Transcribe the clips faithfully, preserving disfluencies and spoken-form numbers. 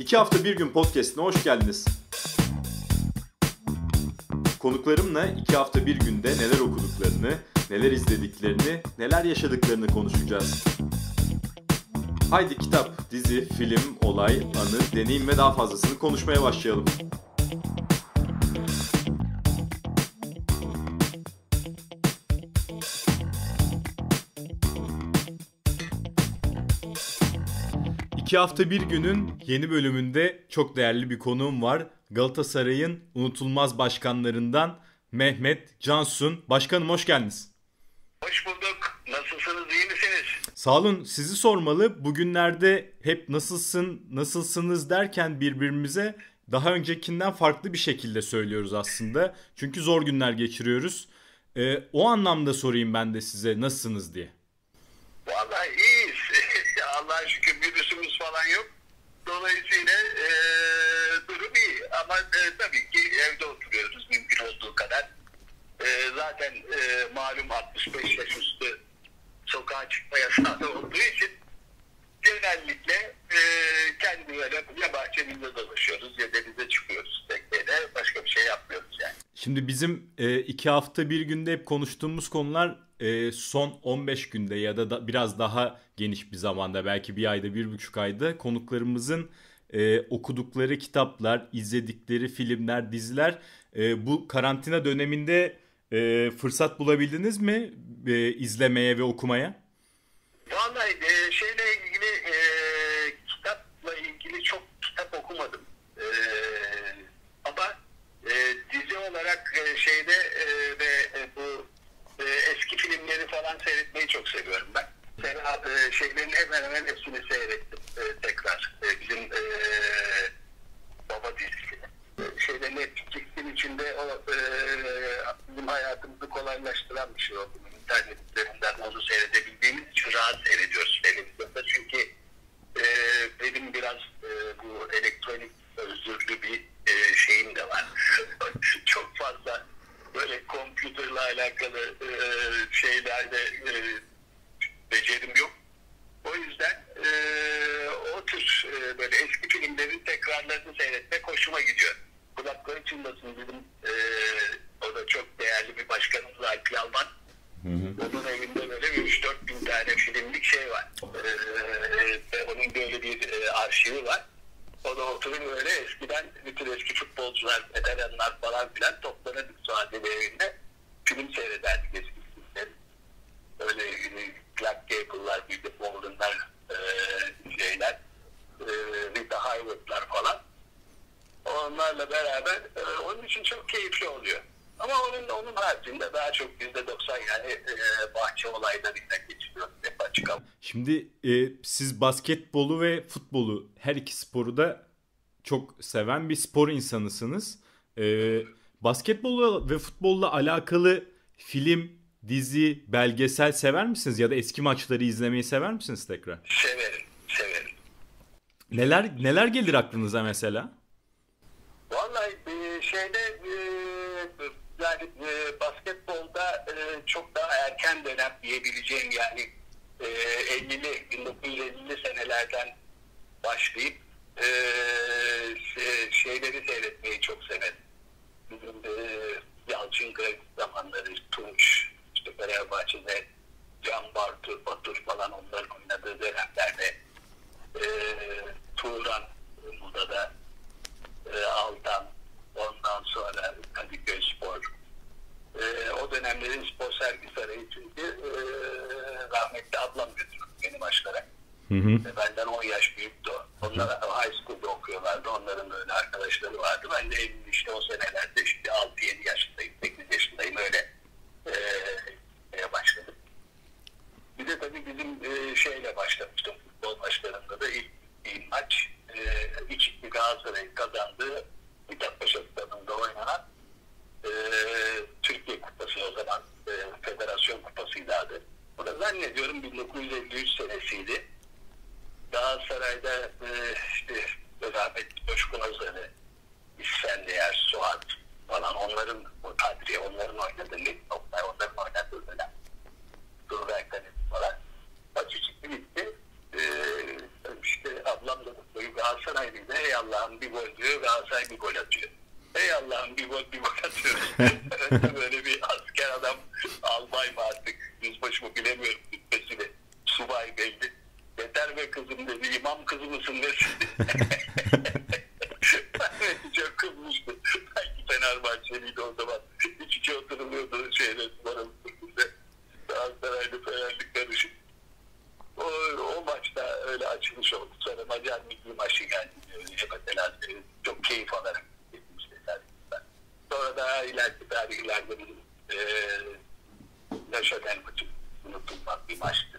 İki Hafta Bir Gün Podcast'ine hoş geldiniz. Konuklarımla iki hafta bir günde neler okuduklarını, neler izlediklerini, neler yaşadıklarını konuşacağız. Haydi kitap, dizi, film, olay, anı, deneyim ve daha fazlasını konuşmaya başlayalım. İki Hafta Bir Gün'ün yeni bölümünde çok değerli bir konuğum var. Galatasaray'ın unutulmaz başkanlarından Mehmet Cansun. Başkanım hoş geldiniz. Hoş bulduk. Nasılsınız, iyi misiniz? Sağ olun, sizi sormalı. Bugünlerde hep nasılsın, nasılsınız derken birbirimize daha öncekinden farklı bir şekilde söylüyoruz aslında. Çünkü zor günler geçiriyoruz. Ee, o anlamda sorayım ben de size nasılsınız diye. Vallahi iyiyiz. Allah'a şükür virüsümüz falan yok. Dolayısıyla e, durum iyi. Ama e, tabii ki evde oturuyoruz mümkün olduğu kadar. E, zaten e, malum altmış beş yaş üstü sokağa çıkma yasağı olduğu için genellikle e, kendi böyle ya bahçemizde dolaşıyoruz ya denize çıkıyoruz. Tekneyle başka bir şey yapmıyoruz yani. Şimdi bizim e, iki hafta bir günde hep konuştuğumuz konular e, son on beş günde ya da, da biraz daha geniş bir zamanda, belki bir ayda, bir buçuk ayda konuklarımızın e, okudukları kitaplar, izledikleri filmler, diziler. E, bu karantina döneminde e, fırsat bulabildiniz mi e, izlemeye ve okumaya? Vallahi e, şeyle ilgili e, kitapla ilgili çok kitap okumadım. E, ama e, dizi olarak e, şeyde e, ve e, bu e, eski filmleri falan seyretmeyi çok seviyorum ben. Mesela e, şeylerin hemen hemen hepsini seyrettim e, tekrar. E, bizim e, baba dizisi. E, şeylerin Netflix'in içinde o e, bizim hayatımızı kolaylaştıran bir şey oldu. İnternet üzerinden onu seyredebildiğimiz için rahat seyrediyoruz televizyonda. Çünkü e, benim biraz e, bu elektronik özürlü bir e, şeyim de var. Çok fazla böyle kompüterle alakalı e, şeylerde e, becerim yok. O yüzden e, o tür e, böyle eski filmlerin tekrarlarını seyretmek hoşuma gidiyor. Kulakları çınlasın bizim e, o da çok değerli bir başkanımız Alp Yalman. Hı hı. Onun evinde böyle üç dört bin tane filmlik şey var. Ee, onun böyle bir e, arşivi var. O da oturup böyle eskiden bütün eski futbolcular, veteranlar falan filan toplanırdık Suadiye evinde. Film seyrederdik eski filmleri. Öyle e, Clark Gable'lar, Billy Walden'lar, e, şeyler, e, Rita Hayworth'lar falan. Onlarla beraber e, onun için çok keyifli oluyor. Ama onun onun haricinde daha çok yüzde doksan yani e, bahçe olaylarıyla geçiyor. Hep açık ama. Şimdi e, siz basketbolu ve futbolu, her iki sporu da çok seven bir spor insanısınız. E, basketbolla ve futbolla alakalı film, dizi, belgesel sever misiniz? Ya da eski maçları izlemeyi sever misiniz tekrar? Severim, severim. Neler neler gelir aklınıza mesela? Vallahi e, şeyde e, yani e, basketbolda e, çok daha erken dönem diyebileceğim yani e, elli bin dokuz yüz ellili senelerden başlayıp e, şey, şeyleri seyretmeyi çok severim. Bizim e, Yalçın Kırık zamanları, Tunç, işte Fenerbahçe'de Can Bartur, Batur falan onların oynadığı dönemlerde e, Turan, burada da e, Altan, ondan sonra Kadıköyspor. E, o dönemlerin spor sergi sarayı çünkü e, rahmetli ablam götürdü beni maçlara. Hı hı. E, benden on yaş büyüktü o. Onlar high school'da okuyorlardı. Onların da öyle arkadaşları vardı. Ben de evli işte o senelerde işte altı yedi yaşındayım, sekiz yaşındayım öyle e, başladım. Bir de tabii bizim e, şeyle başlamıştım. Futbol maçlarında da ilk, ilk maç e, üç iki Galatasaray'ın kazandığı Mithatpaşa Stadı'nda oynanan e, Türkiye Kupası o zaman e, Federasyon Kupası'ydı adı. O da zannediyorum bin dokuz yüz elli üç senesiydi. Galatasaray'da e, işte rahmetli Coşkun Özer'i, İsfendiyar, Suat falan onların o Kadriye onların oynadığı lig nokta onların oynadığı dönem. Durga falan. Maçı çıktı gitti. Ee, işte ablam da Galatasaraylıydı. Ey bir gol diyor, Galatasaray bir gol atıyor. Ey Allah'ım bir gol bir gol atıyoruz. Böyle bir asker adam, albay mı artık, yüzbaşı mı bilemiyorum rütbesini. Subay belli. Yeter be kızım dedi, imam kızı mısın desin. Çok kızmıştı. Sanki Fenerbahçeliydi o zaman. Hiç içe oturuluyordu şeyde, barınmıştı. Galatasaray'da Fenerlik karışık. O, o maçta öyle açılış oldu. Sonra Macar milli maçı geldi. Mesela çok keyif alarak gitmişti. Sonra daha ileriki tarihlerde bizim e, Neşaten maçı unutulmaz bir maçtı.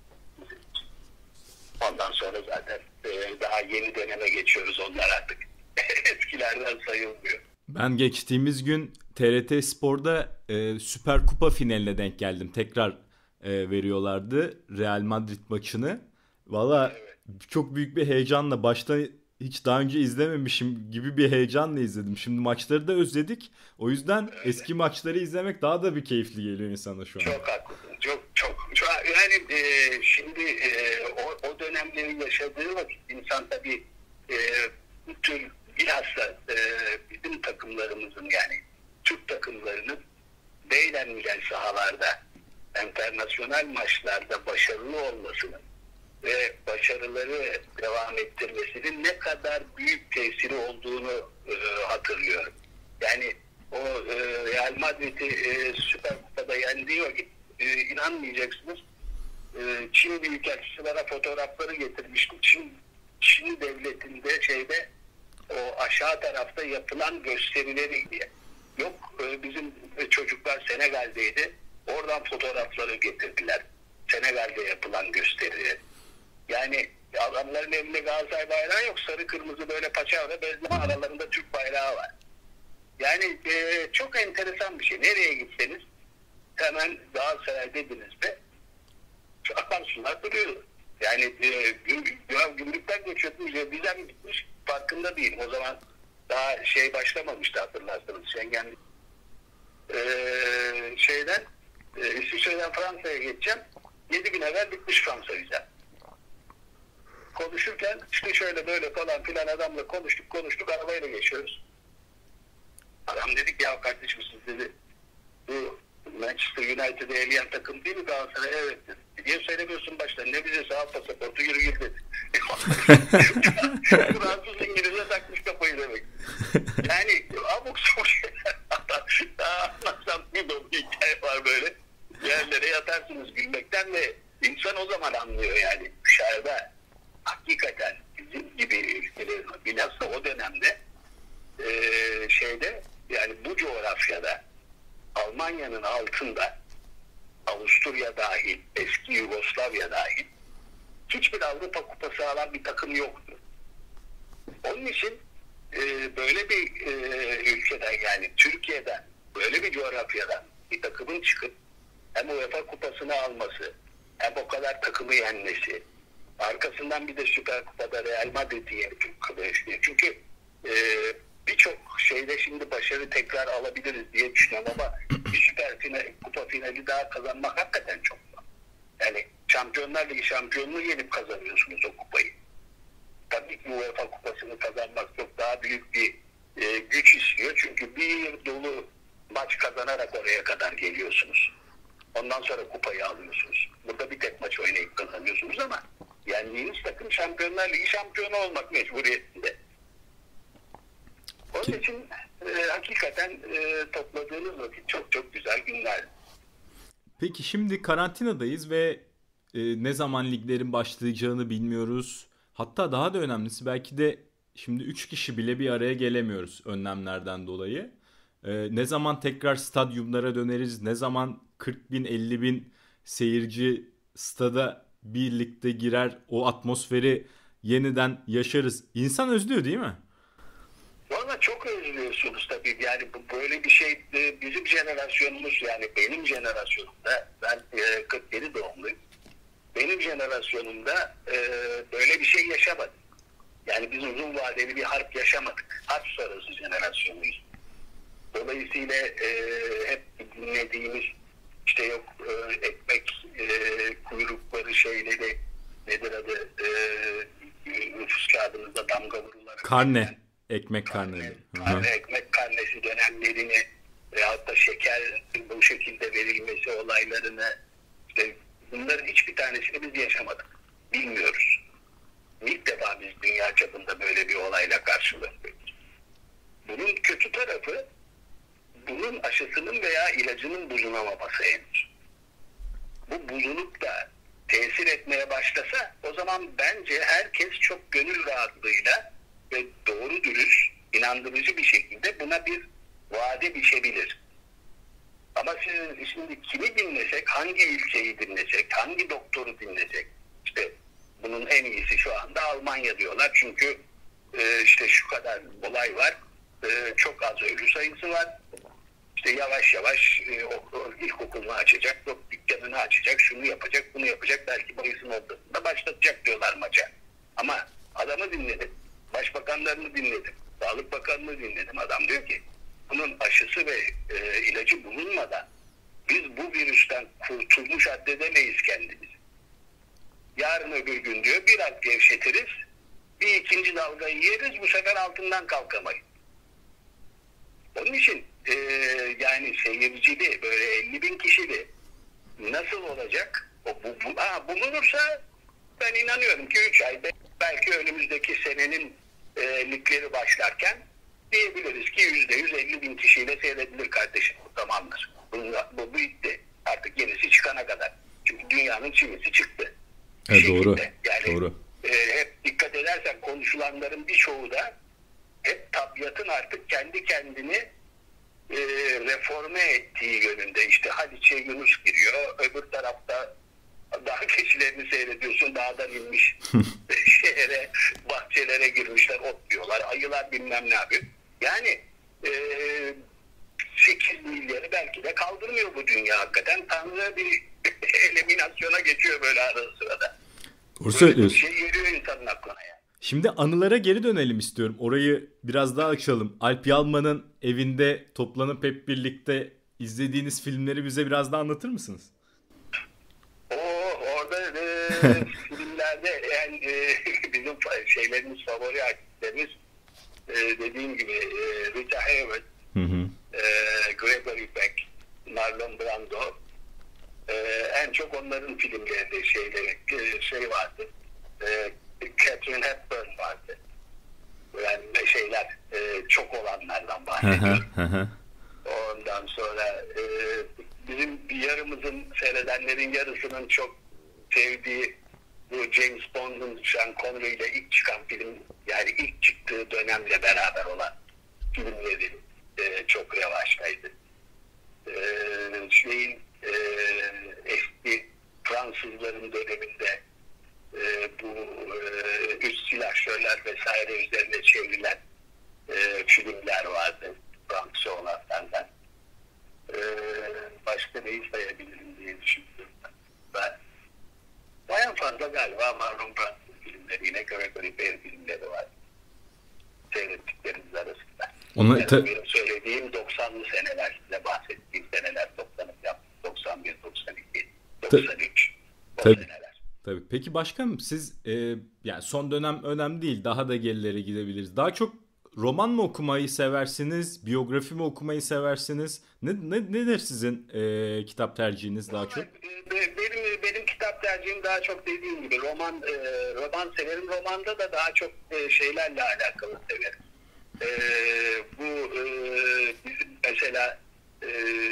Ondan sonra zaten e, daha yeni döneme geçiyoruz, onlar artık eskilerden sayılmıyor. Ben geçtiğimiz gün T R T Spor'da e, Süper Kupa finaline denk geldim. Tekrar e, veriyorlardı Real Madrid maçını. Valla evet. Çok büyük bir heyecanla, başta hiç daha önce izlememişim gibi bir heyecanla izledim. Şimdi maçları da özledik. O yüzden evet. Eski maçları izlemek daha da bir keyifli geliyor insana şu an. Çok haklısın. Çok çok. çok yani e, şimdi e, o, o dönemleri yaşadığı vakit insan tabii e, bu tür bilhassa e, bizim takımlarımızın, yani Türk takımlarının beğenilen sahalarda, internasyonel maçlarda başarılı olmasının ve başarıları devam ettirmesinin ne kadar büyük tesiri olduğunu e, hatırlıyorum. Yani o e, Real Madrid'i e, Süper Kupa'da yendiği vakit e, inanmayacaksınız. E, Çin Büyükelçisi bana fotoğrafları getirmişti. Çin, Çin devletinde şeyde o aşağı tarafta yapılan gösterileri diye. Yok e, bizim çocuklar Senegal'deydi. Oradan fotoğrafları getirdiler. Senegal'de yapılan gösterileri. Yani adamların elinde Galatasaray bayrağı yok. Sarı kırmızı böyle paçavra bezleme, aralarında Türk bayrağı var. Yani e, çok enteresan bir şey. Nereye gitseniz hemen Galatasaray dediniz mi akarsular duruyor. Yani e, güm, gümrükten geçiyordum. Vizem bitmiş. Farkında değilim. O zaman daha şey başlamamıştı, hatırlarsanız. Schengen e, şeyden e, İsviçre'den Fransa'ya geçeceğim. yedi gün evvel bitmiş Fransa vizem. Konuşurken işte şöyle böyle falan filan adamla konuştuk konuştuk arabayla geçiyoruz. Adam dedik ya kardeşim siz dedi bu Manchester United'e eleyen takım değil mi Galatasaray? Evet dedi. Niye söylemiyorsun baştan? Ne bize sağ pasaportu yürü gir dedi. Fransız İngiliz'e takmış kafayı demek. Yani abuk sabuk şeyler. Daha anlatsam bir dolu hikaye var böyle. Yerlere yatarsınız gülmekten ve insan o zaman anlıyor yani. Dışarıda hakikaten bizim gibi ülkelerin, bilhassa o dönemde e, şeyde yani bu coğrafyada Almanya'nın altında Avusturya dahil, eski Yugoslavya dahil hiçbir Avrupa kupası alan bir takım yoktu. Onun için e, böyle bir e, ülkeden, yani Türkiye'den, böyle bir coğrafyadan bir takımın çıkıp hem UEFA kupasını alması, hem o kadar takımı yenmesi, arkasından bir de Süper Kupa'da Real Madrid'i yenip kılıyor. Çünkü e, birçok şeyde şimdi başarı tekrar alabiliriz diye düşünüyorum ama bir Süper final, Kupa finali daha kazanmak hakikaten çok zor. Yani Şampiyonlar Ligi şampiyonluğu yenip kazanıyorsunuz o kupayı. Tabii ki UEFA kupasını kazanmak çok daha büyük bir e, güç istiyor. Çünkü bir yıl dolu maç kazanarak oraya kadar geliyorsunuz. Ondan sonra kupayı alıyorsunuz. Burada bir tek maç oynayıp kazanıyorsunuz ama yendiğiniz takım Şampiyonlar Ligi şampiyonu olmak mecburiyetinde. Onun için e, hakikaten e, topladığınız vakit çok çok güzel günler. Peki şimdi karantinadayız ve e, ne zaman liglerin başlayacağını bilmiyoruz. Hatta daha da önemlisi belki de şimdi üç kişi bile bir araya gelemiyoruz önlemlerden dolayı. E, ne zaman tekrar stadyumlara döneriz, ne zaman kırk bin elli bin seyirci stada birlikte girer, o atmosferi yeniden yaşarız. İnsan özlüyor değil mi? Valla çok özlüyorsunuz tabii. Yani bu böyle bir şey bizim jenerasyonumuz, yani benim jenerasyonumda, ben kırk yedi doğumluyum. Benim jenerasyonumda böyle bir şey yaşamadık. Yani biz uzun vadeli bir harp yaşamadık. Harp sonrası jenerasyonuyuz. Dolayısıyla hep dinlediğimiz işte yok ekmek kuyrukları şeyleri, nedir adı, nüfus kağıdınızda damga vurularak. Karne. Ekmek karne, karneleri. karne, ekmek karnesi dönemlerini veyahut da şeker bu şekilde verilmesi olaylarını, işte bunların hiçbir tanesini biz yaşamadık. Bilmiyoruz. İlk defa biz dünya çapında böyle bir olayla karşılaşıyoruz. Bunun kötü tarafı, bunun aşısının veya ilacının bulunamaması henüz. Bu bulunup da tesir etmeye başlasa, o zaman bence herkes çok gönül rahatlığıyla ve doğru dürüst, inandırıcı bir şekilde buna bir vade biçebilir. Ama siz şimdi kimi dinlesek, hangi ülkeyi dinlesek, hangi doktoru dinlesek, işte bunun en iyisi şu anda Almanya diyorlar. Çünkü e, işte şu kadar olay var, e, çok az ölü sayısı var. İşte yavaş yavaş e, o, o, ilkokulunu açacak, o, dükkanını açacak, şunu yapacak, bunu yapacak, belki Mayıs'ın ortasında başlatacak diyorlar maça. Ama adamı dinledim, başbakanlarını dinledim, Sağlık Bakanı'nı dinledim. Adam diyor ki bunun aşısı ve e, ilacı bulunmadan biz bu virüsten kurtulmuş addedemeyiz kendimizi. Yarın öbür gün diyor biraz gevşetiriz, bir ikinci dalgayı yeriz, bu sefer altından kalkamayız. Onun için e, yani seyircili böyle elli bin kişili nasıl olacak? O, bu, bu, ha, bulunursa ben inanıyorum ki üç ayda belki önümüzdeki senenin e, ligleri başlarken diyebiliriz ki yüzde yüz elli bin kişiyle seyredilir kardeşim. Bu tamamdır. Bu, bu bitti. Artık yenisi çıkana kadar. Çünkü dünyanın çivisi çıktı. E, doğru. Yani doğru. E, hep dikkat edersen konuşulanların birçoğu da hep tabiatın artık kendi kendini e, reforme ettiği yönünde. İşte Haliç'e Yunus giriyor. Öbür tarafta dağ keçilerini seyrediyorsun. Dağdan inmiş şehre, bahçelere girmişler, otluyorlar. Ayılar bilmem ne yapıyor. Yani e, sekiz milyarı belki de kaldırmıyor bu dünya hakikaten. Tanrı bir eliminasyona geçiyor böyle arada sırada. Doğru söylüyorsun. Şey geliyor insanın aklına yani. Şimdi anılara geri dönelim istiyorum. Orayı biraz daha açalım. Alp Yalman'ın evinde toplanıp hep birlikte izlediğiniz filmleri bize biraz daha anlatır mısınız? O orada e, filmlerde yani e, bizim şeylerimiz, favori artistlerimiz e, dediğim gibi e, Rita Hayworth, hı hı. E, Gregory Peck, Marlon Brando, e, en çok onların filmlerinde şeyleri e, şey vardı. E, Catherine Hepburn vardı. Yani şeyler e, çok olanlardan bahsediyorum. Ondan sonra e, bizim yarımızın, seyredenlerin yarısının çok sevdiği bu James Bond'un Sean Connery ile ilk çıkan film, yani ilk çıktığı dönemle beraber olan filmleri e, çok revaçtaydı. E, şeyin e, eski Fransızların döneminde e, bu e, üst silahşörler vesaire üzerine çevrilen e, filmler vardı. Fransız olanlardan. E, başka neyi sayabilirim diye düşünüyorum. Ben bayağı fazla galiba Marlon Brando filmleri, yine Gregory Peck filmleri var. Seyrettiklerimiz arasında. Onu yani ta- benim söylediğim doksanlı seneler, size bahsettiğim seneler toplanıp yaptım. doksan bir, doksan iki, doksan üç o Tabii. seneler. Tabii. Peki başkanım siz e, yani son dönem önemli değil, daha da gerilere gidebiliriz. Daha çok roman mı okumayı seversiniz, biyografi mi okumayı seversiniz? Ne, ne nedir sizin e, kitap tercihiniz daha çok? Benim benim kitap tercihim daha çok dediğim gibi roman e, roman severim. Romanda da daha çok e, şeylerle alakalı severim. E, bu e, bizim mesela e,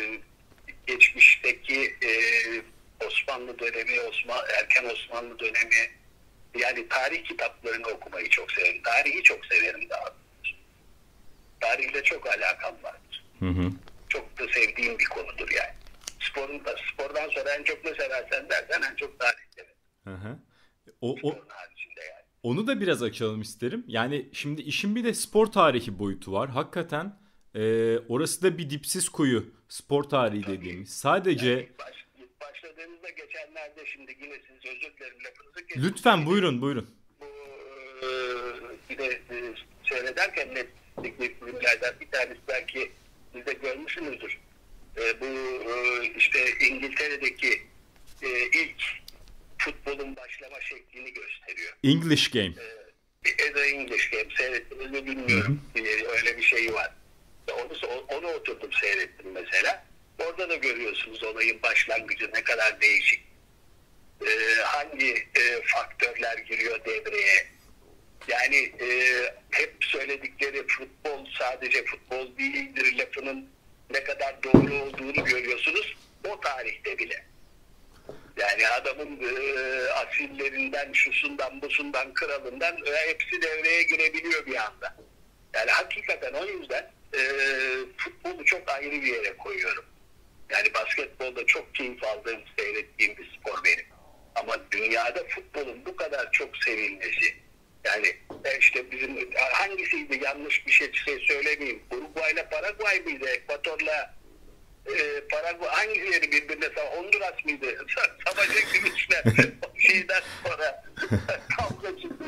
geçmişteki e, Osmanlı dönemi, Osman, erken Osmanlı dönemi, yani tarih kitaplarını okumayı çok severim. Tarihi çok severim daha doğrusu. Tarihle çok alakam vardır. Hı hı. Çok da sevdiğim bir konudur yani. Sporun da, spordan sonra en çok ne seversen dersen en çok tarih severim. Hı hı. O, o, yani. Onu da biraz açalım isterim. Yani şimdi işin bir de spor tarihi boyutu var. Hakikaten e, orası da bir dipsiz kuyu. Spor tarihi Tabii. dediğimiz. Sadece... Yani baş, başladığınızda geçenlerde şimdi yine siz özür dilerim lafınızı kesin. Lütfen buyurun buyurun. Bu e, bir de e, seyrederken Netflix'teki filmlerden bir tanesi belki siz de görmüşsünüzdür. E, bu e, işte İngiltere'deki e, ilk futbolun başlama şeklini gösteriyor. English Game. E, The English Game seyrettiniz mi bilmiyorum. bilmiyorum. Hı-hı. Öyle bir şey var. Onu, onu oturdum seyrettim mesela. Orada da görüyorsunuz olayın başlangıcı ne kadar değişik. Ee, hangi e, faktörler giriyor devreye. Yani e, hep söyledikleri futbol sadece futbol değildir lafının ne kadar doğru olduğunu görüyorsunuz o tarihte bile. Yani adamın e, asillerinden, şusundan, busundan, kralından e, hepsi devreye girebiliyor bir anda. Yani hakikaten o yüzden e, futbolu çok ayrı bir yere koyuyorum. Yani basketbolda çok keyif aldığım, seyrettiğim bir spor benim. Ama dünyada futbolun bu kadar çok sevilmesi, yani işte bizim hangisiydi yanlış bir şey, şey söylemeyeyim. Uruguay'la Paraguay mıydı? Ekvator'la e, Paraguay hangileri birbirine Honduras mıydı? Savaşa girmişler. Şeyden sonra kavga çıkmış.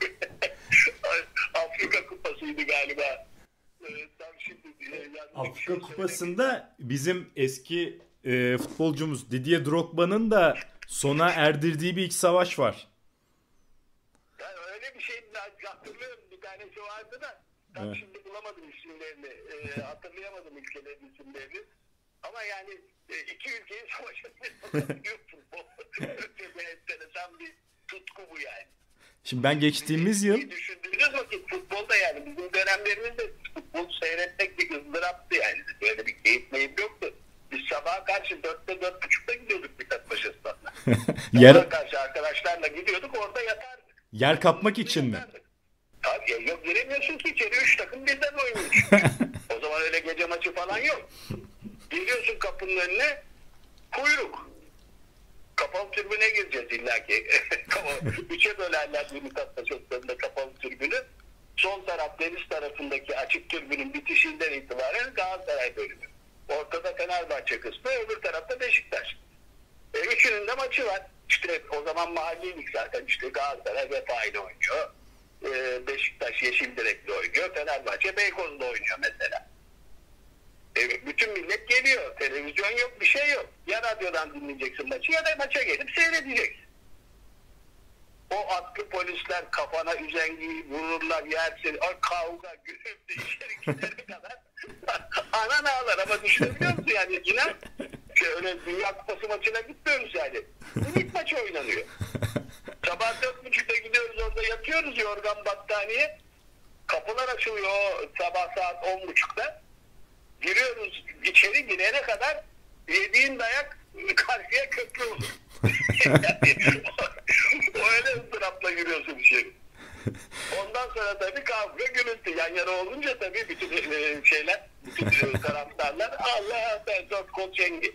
Afrika Kupası'ydı galiba. Afrika Kupası'nda bizim eski e, futbolcumuz Didier Drogba'nın da sona erdirdiği bir iç savaş var. Yani öyle bir şey hatırlıyorum, bir tanesi vardı da tam evet. Şimdi bulamadım isimlerini, e, hatırlayamadım ülkelerin isimlerini. Ama yani e, iki ülkeyi savaşabiliyor futbol. Öyle enteresan bir tutku bu yani. Şimdi ben geçtiğimiz yıl... Düşündüğünüz vakit futbolda yani bizim dönemlerimizde futbol seyretmek bir ızdıraptı yani. Böyle bir keyif meyif yoktu. Biz sabaha karşı dörtte dört buçukta gidiyorduk Mithatpaşa Stadı'na. Yer... Sabaha karşı arkadaşlarla gidiyorduk, orada yatardık. Yer kapmak için mi? Tabii yok, giremiyorsun ki içeri, üç takım birden oynuyor. O zaman öyle gece maçı falan yok. Geliyorsun kapının önüne, kuyruk. Kapalı tribüne gireceğiz illaki. Üçe bölerler bir Mithatpaşa Stadı'nda kapalı tribünü. Sol taraf deniz tarafındaki açık tribünün bitişinden itibaren Galatasaray bölümü. Ortada Fenerbahçe kısmı, öbür tarafta Beşiktaş. E, üçünün de maçı var. İşte o zaman mahalliydik zaten. İşte Galatasaray Vefa ile oynuyor. E, Beşiktaş Yeşildirek'le oynuyor. Fenerbahçe Beykoz'da oynuyor mesela. E, bütün millet geliyor. Televizyon yok, bir şey yok. Ya radyodan dinleyeceksin maçı ya da maça gelip seyredeceksin. O atlı polisler kafana üzengiyi vururlar, yersin. O kavga, gürültü, içeri gidene kadar anan ağlar. Ama düşünebiliyor musun yani? İnan öyle Dünya Kupası maçına gitmiyoruz yani. Lig maçı oynanıyor. Sabah dört buçukta gidiyoruz, orada yatıyoruz yorgan battaniye. Kapılar açılıyor sabah saat on buçukta. Giriyoruz, içeri girene kadar yediğin dayak karşıya köprü olur. Yani, öyle ızdırapla giriyorsun içeri. Ondan sonra tabii kavga, gürültü. Yan yana olunca tabii bütün şeyler, bütün taraftarlar Allah ben çok kol çengi.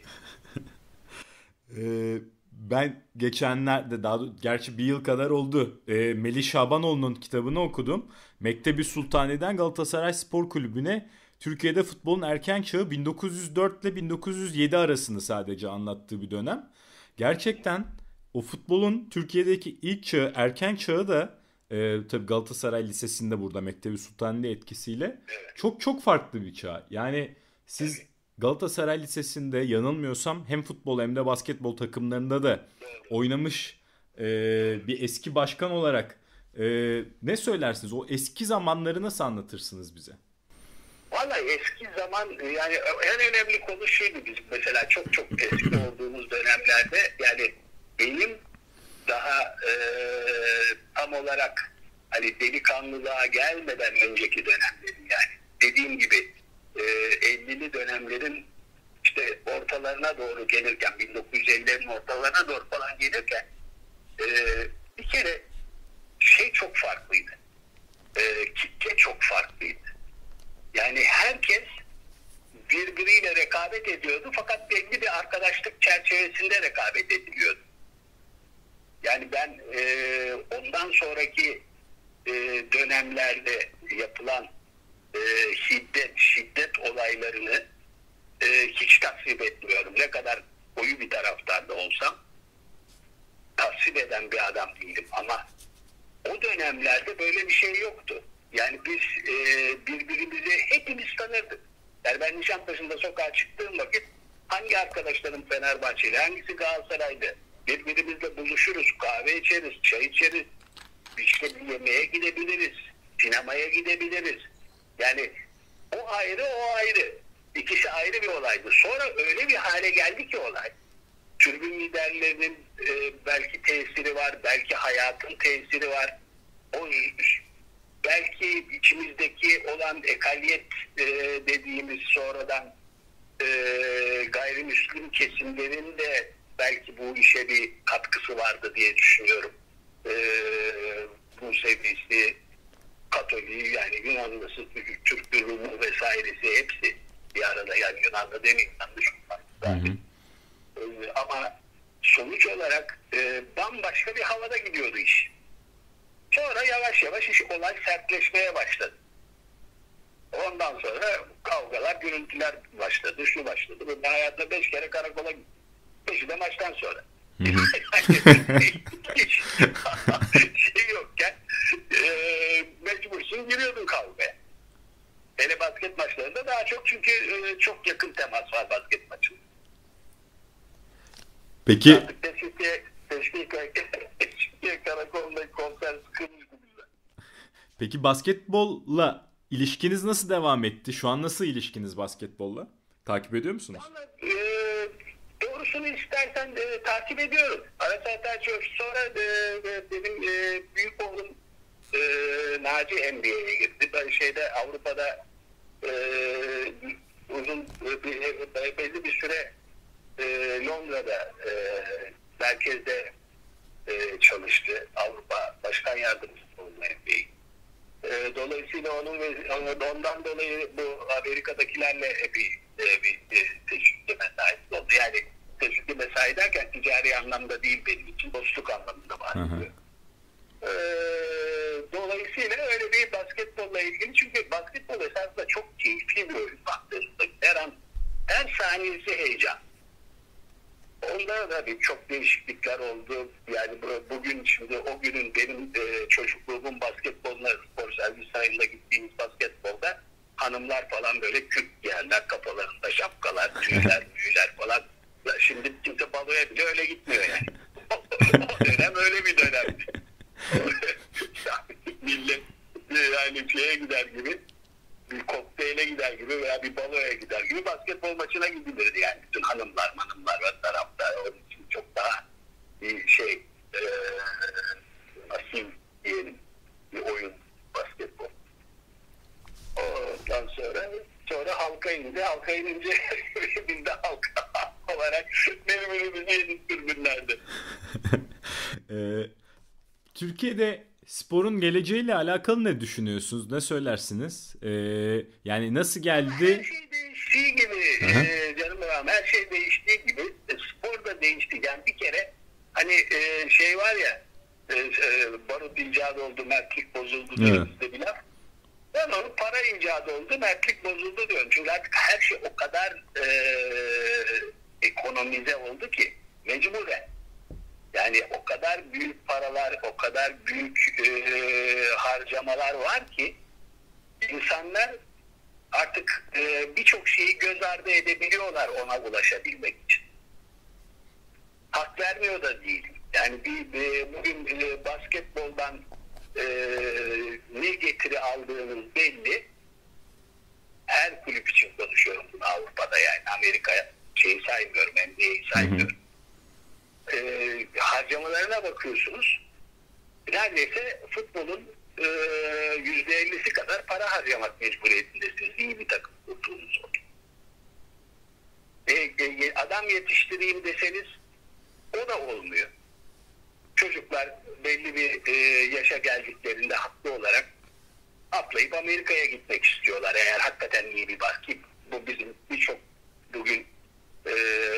Ee, ben geçenlerde, daha gerçi bir yıl kadar oldu, ee, Melih Şabanoğlu'nun kitabını okudum. Mektebi Sultani'den Galatasaray Spor Kulübü'ne Türkiye'de futbolun erken çağı bin dokuz yüz dört ile bin dokuz yüz yedi arasını sadece anlattığı bir dönem. Gerçekten o futbolun Türkiye'deki ilk çağı, erken çağı da e, tabii Galatasaray Lisesi'nde burada Mektebi Sultani'nin etkisiyle çok çok farklı bir çağ. Yani siz Galatasaray Lisesi'nde yanılmıyorsam hem futbol hem de basketbol takımlarında da oynamış e, bir eski başkan olarak e, ne söylersiniz? O eski zamanları nasıl anlatırsınız bize? Vallahi eski zaman yani en önemli konu şuydu bizim mesela çok çok eski olduğumuz dönemlerde yani benim daha e, tam olarak hani delikanlılığa gelmeden önceki dönemlerim yani dediğim gibi e, ellili dönemlerin işte ortalarına doğru gelirken bin dokuz yüz ellilerin ortalarına doğru falan gelirken e, bir kere şey çok farklıydı. E, kitle çok farklıydı. Yani herkes birbiriyle rekabet ediyordu fakat belli bir arkadaşlık çerçevesinde rekabet ediliyordu. Yani ben e, ondan sonraki e, dönemlerde yapılan e, şiddet, şiddet olaylarını e, hiç tasvip etmiyorum. Ne kadar koyu bir taraftarda olsam tasvip eden bir adam değilim ama o dönemlerde böyle bir şey yoktu. Yani biz e, birbirimizi hepimiz tanırdık. Yani ben Nişantaşı'nda sokağa çıktığım vakit hangi arkadaşlarım Fenerbahçeli, hangisi Galatasaraylı birbirimizle buluşuruz, kahve içeriz, çay içeriz, işte bir yemeğe gidebiliriz, sinemaya gidebiliriz. Yani o ayrı, o ayrı. İkisi ayrı bir olaydı. Sonra öyle bir hale geldi ki olay. Tribün liderlerinin e, belki tesiri var, belki hayatın tesiri var. O belki içimizdeki olan ekaliyet e, dediğimiz sonradan e, gayrimüslim kesimlerin de belki bu işe bir katkısı vardı diye düşünüyorum. E, bu seviyesi Katoliği, yani Yunanlısı, Türk, Rumu vesairesi hepsi bir arada, yani Yunanlı demeyeyim, yanlış olmaz. E, ama sonuç olarak e, bambaşka bir havada gidiyordu iş. Sonra yavaş yavaş iş, olay sertleşmeye başladı. Ondan sonra kavgalar, gürültüler başladı, şu başladı. Ben hayatımda beş kere karakola gittim. Beşi de maçtan sonra. Hiç şey yokken e, mecbursun, giriyordun kavgaya. Hele basket maçlarında daha çok, çünkü e, çok yakın temas var basket maçında. Peki. Artık teşvike, teşvike, teşvike karakolda konser sıkılmıştı bize. Peki basketbolla ilişkiniz nasıl devam etti? Şu an nasıl ilişkiniz basketbolla? Takip ediyor musunuz? Vallahi, e, doğrusunu istersen e, takip ediyorum. Ara saatler çok. Sonra e, benim e, büyük oğlum e, Naci N B A'ye gitti. Ben şeyde Avrupa'da e, uzun e, belli bir süre e, Londra'da e, merkezde e, çalıştı. Avrupa Başkan Yardımcısı oldu N B A'yi. E, dolayısıyla onun ve ondan dolayı bu Amerika'dakilerle bir, bir, bir, bir teşvik mesaisi oldu. Yani teşvik mesai derken ticari anlamda değil, benim için dostluk anlamında bahsediyor. E, dolayısıyla öyle bir basketbolla ilgili, çünkü basketbol esasında çok keyifli bir oyun baktığınızda. Her an, her saniyesi heyecan. Onda tabii çok değişiklikler oldu. Yani bugün, şimdi o günün benim e, çocukluğumun basketboluna, spor servis sahilinde gittiğimiz basketbolda hanımlar falan böyle kürk giyerler, kafalarında şapkalar, tüyler, tüyler falan. Şimdi kimse baloya bile öyle gitmiyor yani. O dönem öyle bir dönemdi. Millet yani şeye gider gibi, bir kokteyle gider gibi veya bir baloya gider gibi basketbol maçına gidilirdi yani. Bütün hanımlar, hanımlar ve taraftar, onun için çok daha bir şey, e, asil diyelim bir oyun basketbol. Ondan sonra sonra halka indi. Halka inince biz de halka olarak benim önümüzü yedik tribünlerde. ee, Türkiye'de sporun geleceğiyle alakalı ne düşünüyorsunuz? Ne söylersiniz? Ee, yani nasıl geldi? Her şey değiştiği gibi e, canım babam, her şey değiştiği gibi e, spor da değişti. Yani bir kere hani e, şey var ya, e, e, barut icadı oldu, mertlik bozuldu diyoruz evet. Bir laf. Ben onu para icadı oldu, mertlik bozuldu diyorum. Çünkü artık her şey o kadar e, ekonomize oldu ki mecburen. Yani o kadar büyük paralar, o kadar büyük e, harcamalar var ki insanlar artık e, birçok şeyi göz ardı edebiliyorlar ona ulaşabilmek için. Hak vermiyor da değil. Yani bir, bir bugün e, basketboldan e, ne getiri aldığınız belli. Her kulüp için konuşuyorum bunu, Avrupa'da yani. Amerika şeyi saymıyorum, N B A'yi saymıyorum. Hı hı. E, harcamalarına bakıyorsunuz, neredeyse futbolun e, yüzde ellisi kadar para harcamak mecburiyetindesiniz. İyi bir takım kurduğunuz olur. E, e, adam yetiştireyim deseniz o da olmuyor. Çocuklar belli bir e, yaşa geldiklerinde haklı olarak atlayıp Amerika'ya gitmek istiyorlar. Eğer hakikaten iyi bir basket, bu bizim birçok bugün e,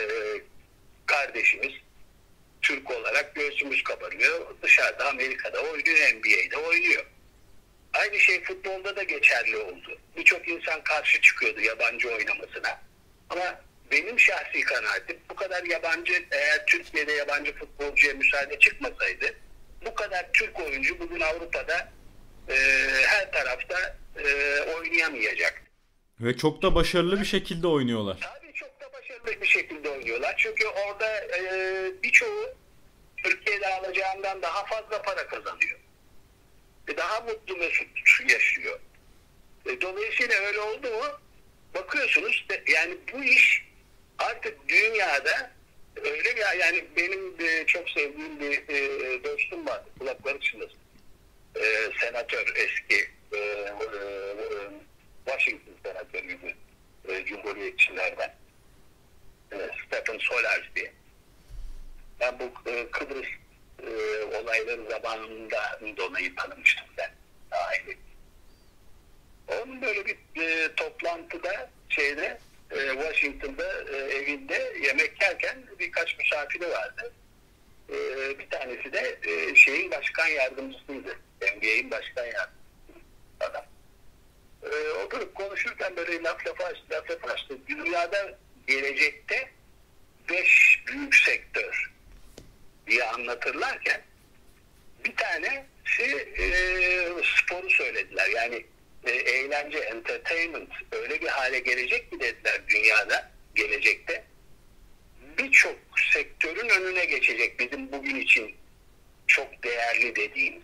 kardeşimiz Türk olarak göğsümüz kabarıyor. Dışarıda Amerika'da oynuyor, N B A'de oynuyor. Aynı şey futbolda da geçerli oldu. Birçok insan karşı çıkıyordu yabancı oynamasına. Ama benim şahsi kanaatim, bu kadar yabancı, eğer Türkiye'de yabancı futbolcuya müsaade çıkmasaydı, bu kadar Türk oyuncu bugün Avrupa'da e, her tarafta e, oynayamayacaktı. Ve çok da başarılı bir şekilde oynuyorlar. Tabii çok da başarılı bir şekilde oynuyorlar. Çünkü orada e, birçoğu Türkiye'de alacağından daha fazla para kazanıyor. Ve daha mutlu mesut yaşıyor. E, dolayısıyla öyle oldu mu bakıyorsunuz de, yani bu iş artık dünyada öyle bir, yani benim de çok sevdiğim bir e, dostum var, kulakları çınlasın. E, senatör, eski e, e, Washington senatörüydü, e, Cumhuriyetçilerden, e, Stephen Solars diye. Ben bu e, Kıbrıs e, olayları zamanında dolayı tanımıştım ben. Aile. Onun böyle bir e, toplantıda şeyde e, Washington'da e, evinde yemek yerken birkaç misafiri vardı. E, bir tanesi de e, şeyin başkan yardımcısıydı. N B A'in başkan yardımcısı adam. E, oturup konuşurken böyle laf lafa açtı, laf lafa açtı. Dünyada gelecekte beş büyük sektör diye anlatırlarken bir tanesi e, sporu söylediler. Yani e, eğlence, entertainment öyle bir hale gelecek ki dediler dünyada gelecekte. Birçok sektörün önüne geçecek bizim bugün için çok değerli dediğimiz.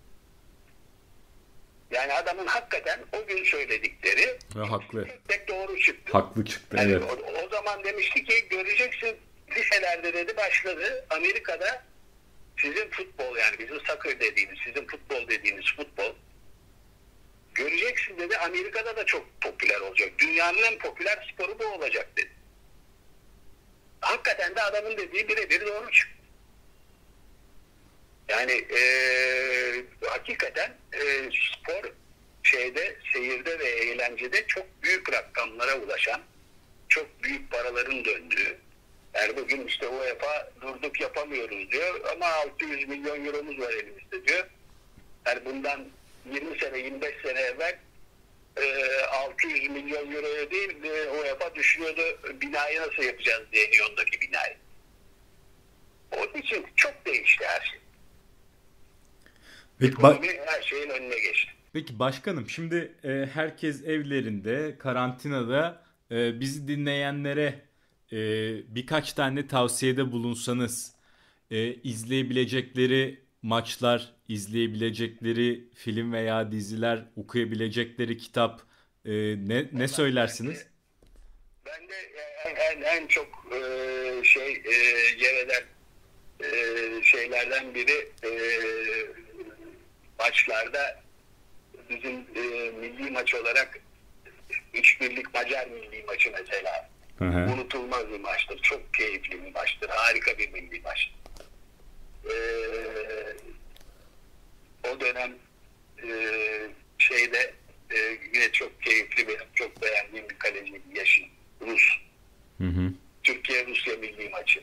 Yani adamın hakikaten o gün söyledikleri ya, haklı. tek tek doğru çıktı. Haklı çıktı, yani evet. O, o zaman demişti ki göreceksin liselerde dedi başladı. Amerika'da sizin futbol, yani bizim soccer dediğimiz, sizin futbol dediğiniz futbol göreceksin dedi, Amerika'da da çok popüler olacak. Dünyanın en popüler sporu bu olacak dedi. Hakikaten de adamın dediği birebir doğru çıktı. Yani e, hakikaten e, spor şeyde, seyirde ve eğlencede çok büyük rakamlara ulaşan, çok büyük paraların döndüğü. Yani bugün işte UEFA durduk yapamıyoruz diyor ama altı yüz milyon euromuz var elimizde diyor. Yani bundan yirmi sene, yirmi beş sene evvel e, altı yüz milyon euroya değil e, UEFA düşünüyordu binayı nasıl yapacağız diye, Lyon'daki binayı. Onun için çok değişti her şey. Peki, ba- Ekonomi her şeyin önüne geçti. Peki başkanım, şimdi e, herkes evlerinde, karantinada, e, bizi dinleyenlere e, birkaç tane tavsiyede bulunsanız, e, izleyebilecekleri maçlar, izleyebilecekleri film veya diziler, okuyabilecekleri kitap, e, ne ne söylersiniz? Ben de en, en, en çok e, şey e, yer eden e, şeylerden biri e, maçlarda bizim e, milli maç olarak üç birlik Macar milli maçı mesela. Hı hı. Unutulmaz bir maçtır. Çok keyifli bir maçtır. Harika bir milli maç. Ee, o dönem e, şeyde e, yine çok keyifli, benim çok beğendiğim bir kaleci Yaşin, Rus. Hı hı. Türkiye-Rusya milli maçı.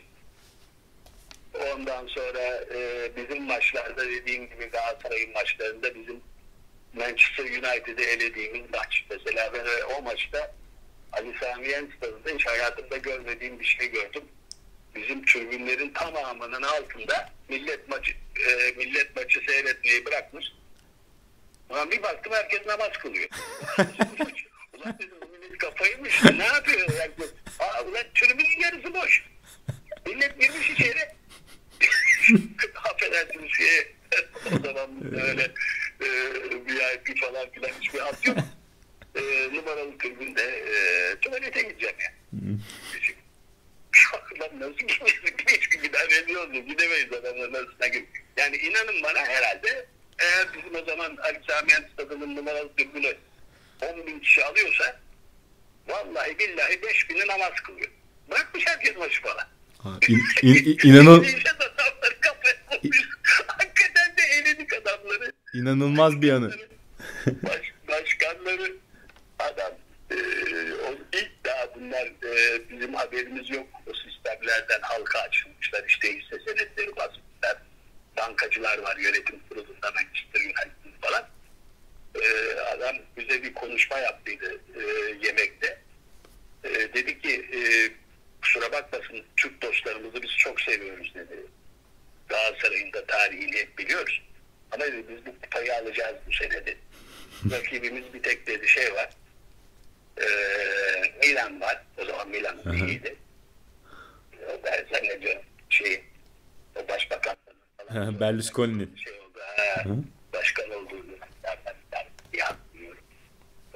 Ondan sonra e, bizim maçlarda dediğim gibi Galatasaray'ın maçlarında bizim Manchester United'ı elediğimiz maç. Mesela ben o maçta Ali Sami Yen stadında hiç hayatımda görmediğim bir şey gördüm. Bizim tribünlerin tamamının altında millet maçı e, millet maçı seyretmeyi bırakmış. Ulan bir baktım herkes namaz kılıyor. Ulan dedim bu millet kafayı mı işte, ne yapıyor? Yani, aa, ulan tribünün yarısı boş. Millet girmiş içeri. Affedersiniz şey, o zaman öyle e, V I P falan filan hiçbir hat yok. E, numaralı tribünde e, tuvalete gideceğim ya. Yani. Lan nasıl gidemeyiz? Hiç bir gider ediyoruz. Gidemeyiz adamların arasına girip. Yani inanın bana herhalde eğer bizim o zaman Ali Sami Yen stadının numaralı tribünü on bin kişi alıyorsa vallahi billahi beş bini namaz kılıyor. Bırakmış herkes maçı falan. İn, in, inanın... Hakikaten de eledik adamları. İnanılmaz bir anı. Baş, başkanları adam e, o ilk daha bunlar e, bizim haberimiz yok. O sistemlerden halka açılmışlar. İşte hisse senetleri basmışlar. Bankacılar var yönetim kurulunda, Manchester United falan. E, adam bize bir konuşma yaptıydı e, yemekte. E, dedi ki e, kusura bakmasın Türk dostlarımızı biz çok seviyoruz dedi. Galatasaray'ın da tarihini hep biliyoruz. Ama dedi, biz bu kupayı alacağız bu sene dedi. Rakibimiz bir tek dedi şey var. E, Milan var. O zaman Milan iyiydi. O ben zannediyorum şey o başbakan falan. Berlusconi. Şey oldu. Ha, başkan olduğunu ya,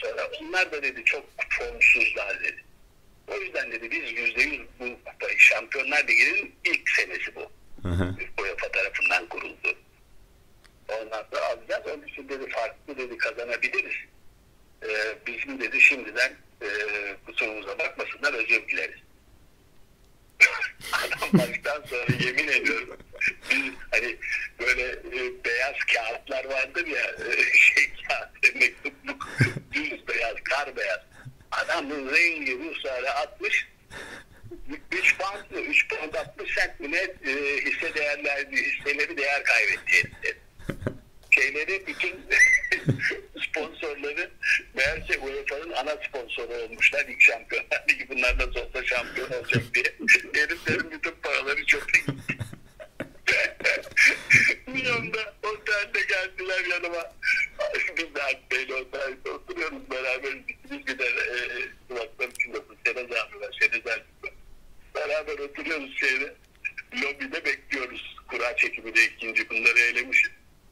sonra onlar da dedi çok formsuzlar dedi. O yüzden dedi biz yüzde yüz bu kupayı, Şampiyonlar Ligi'nin ilk senesi bu. UEFA tarafından kuruldu. Ondan sonra alacağız. Onun için dedi farklı dedi kazanabiliriz. Ee, bizim dedi şimdiden e, kusurumuza bakmasınlar, özür dileriz. Adam baştan sonra yemin ediyorum biz hani böyle e, beyaz kağıtlar vardır ya e, şey kağıt, mektupluk, düz beyaz, kar beyaz. Adamın rengi Ruslar'a atmış üç pound mı? üç pound altmış sent mi ne e, hisse değerleri, hisseleri değer kaybetti. Şeyleri bütün sponsorları meğerse U E F A'nın ana sponsoru olmuşlar. İlk Şampiyonlar Ligi bunlar nasıl olsa şampiyon olacak diye. Heriflerin bütün paraları çöpe gitti. Milyonda otelde geldiler yanıma. Biz de Alp Bey'le otelde oturuyoruz beraber. Biz gider kulaklar içinde Şenez abi var. Şenez abi var. Beraber oturuyoruz şeyde. Lobide bekliyoruz. Kura çekiminde ikinci bunları eylemişiz.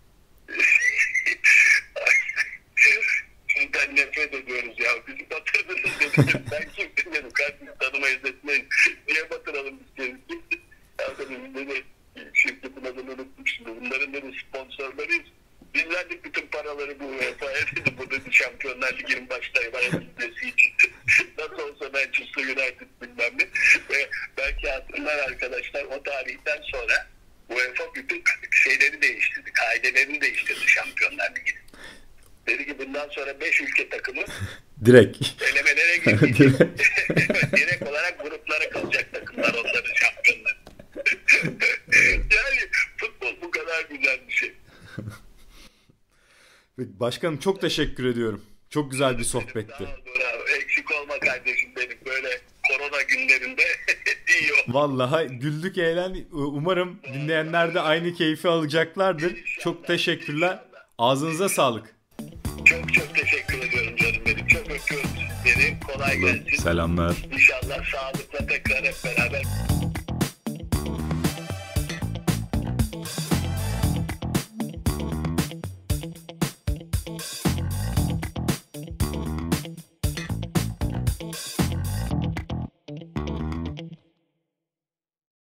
Sizden nefret ediyoruz ya. Bizi batırdınız dedim. Ben kimsin dedim. Kardeşim tanımayız etmeyin. Niye batıralım biz kendimizi? Ya dedim dedi. Şirketin adını unuttum şimdi. Bunların dedi sponsorlarıyız. Biz verdik bütün paraları bu U E F A'ya dedi. Bu dedi Şampiyonlar Ligi'nin başlayıcısı için. Nasıl olsa Manchester United bilmem ne. Ve belki hatırlar arkadaşlar o tarihten sonra U E F A bütün şeyleri değiştirdi. Kaidelerini değiştirdi Şampiyonlar Ligi'nin. Dedi ki bundan sonra beş ülke takımı direkt elemelere gidecek. Direkt olarak gruplara kalacak takımlar onların şampiyonları. Yani futbol bu kadar güzel bir şey. Başkanım çok teşekkür ediyorum. Çok güzel bir sohbetti. Sağ ol, bravo. Eksik olma kardeşim benim. Böyle korona günlerinde iyi ol. Vallahi güldük eğlendik. Umarım dinleyenler de aynı keyfi alacaklardır. İnşallah, çok teşekkürler. İnşallah. Ağzınıza sağlık. Çok çok teşekkür ediyorum canım benim. Çok öpüyorum sizleri. Kolay gelsin. Selamlar. İnşallah sağlıkla tekrar hep beraber.